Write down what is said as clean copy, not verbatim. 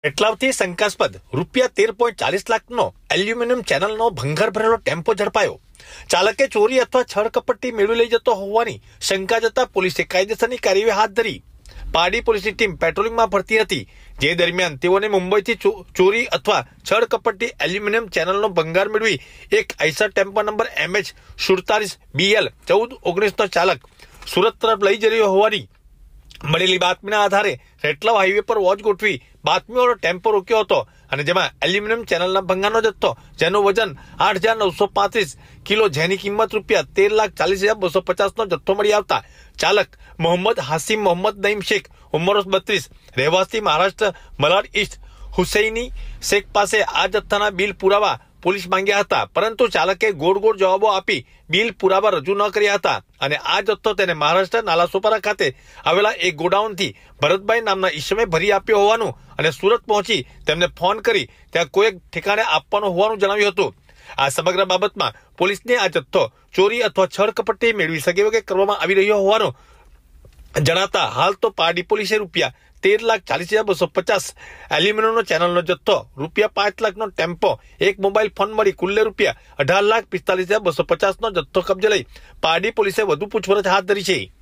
એટલાથી શંકાસ્પદ ₹13.40 લાખનો એલ્યુમિનિયમ ચેનલનો ભંગાર ભરેલો ટેમ્પો ઝડપાયો। ચાલકે ચોરી અથવા છળકપટ્ટી મેળવી લઈ જતો હોવાની શંકા જતા પોલીસે કાયદેસરની કાર્યવાહી હાથ ધરી। પારડી પોલીસની ટીમ પેટ્રોલિંગમાં ફરતી હતી, જે દરમિયાન તેઓને મુંબઈથી ચોરી અથવા છળકપટ્ટી એલ્યુમિનિયમ ચેનલનો ભંગાર મેળવી એક આઈસર ટેમ્પો નંબર MH47BL 1419નો ચાલક સુરત તરફ લઈ જઈ રહ્યો હોવાની મળેલી બાતમીના આધારે રેટલાવ હાઈવે પર વોચ ગોઠવી બાતમીવાળો ટેમ્પો રોક્યો હતો અને જેમાં એલ્યુમિનિયમ ચેનલના ભંગારનો જથ્થો જેનું વજન 8,935 કિલો, જેની કિંમત ₹13,40,250નો જથ્થો મળી આવતા ચાલક મોહમ્મદ હાસિમ મોહમ્મદ નઈમ શેખ ઉંમર 32 રહેવાસી મહારાષ્ટ્ર મલાડ ઈસ્ટ હુસૈની શેખ પાસે આ જથ્થાના બિલ પુરાવા પોલીસ માંગ્યા હતા, પરંતુ ચાલકે ગોળ જવાબો આપી બિલ પુરાવા રજૂ ન કર્યા હતા અને આ જથ્થો તેને મહારાષ્ટ્ર નાલાસોપારા ખાતે આવેલા એક ગોડાઉનથી ભરતભાઈ નામના ઈસમે ભરી આપ્યો હોવાનું અને સુરત પહોંચી તેમને ફોન કરી ત્યાં કોઈ ઠેકાણે આપવાનું હોવાનું જણાવ્યું હતું। આ સમગ્ર બાબતમાં પોલીસને આ જથ્થો ચોરી અથવા છળકપટ્ટી મેળવી શકે વગેરે કરવામાં આવી રહ્યો હોવાનું જણાતા હાલ તો પારડી પોલીસે ₹13,40,250 એલ્યુમિનિયમનો ચેનલનો જથ્થો, ₹5 લાખનો ટેમ્પો, એક મોબાઈલ ફોન મળી કુલ્લે ₹18,45,250નો જથ્થો કબજે લઈ પારડી પોલીસે વધુ પૂછપરછ હાથ ધરી છે।